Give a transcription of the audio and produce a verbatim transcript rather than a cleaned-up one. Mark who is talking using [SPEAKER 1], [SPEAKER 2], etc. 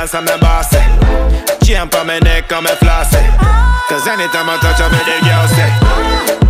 [SPEAKER 1] dance and me bossy. Chain on me neck and me flossy. Cause anytime I touch her, me the girl say